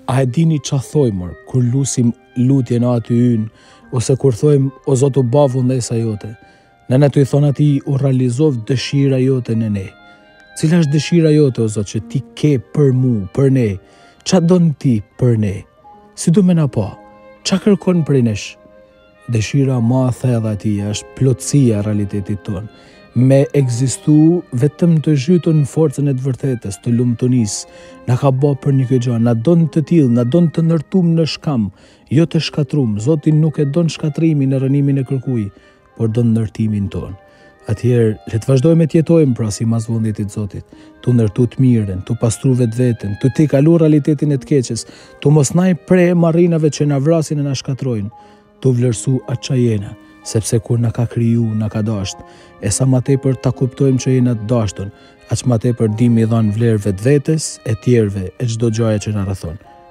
A e dini qa thojmër, kur lusim lutje në aty ynë, ose kur thojmë, o Zot u ba vullnesa jote, në në të i thonë ati u realizov dëshira jote në ne. Cila është dëshira jote, o Zot, që ti ke për mu, për ne? Qa donë ti për ne? Si du me na pa? Qa kërkon për nesh? Dëshira ma thella ti është plotësia e realitetit tonë. Me egzistu vetëm të zhytur në forcën e të vërtetës, të lumtunisë, na ka bë për një gjë, na don të tillë, na don të ndërtum në shkam, jo të shkatrum. Zoti nuk e don shkatrimin e rënimin e kërkuj, por don ndërtimin ton. Atëherë, le të vazhdojmë të jetojmë pra si masvendit i Zotit, të ndërtu të mirën, të pastru vetveten, të ti kalu realitetin e të keqes, të mos naj pre marrinave që na vrasin e na shkatrojnë, të vlerësu atë që jena, sepse kur na ka kriju, na ka dasht, e sa ma tepër ta kuptojmë që jena të dashtën, aq ma tepër dimi dhanë vlerë vetvetes, e tjerve, e çdo gjaja që na rrethon.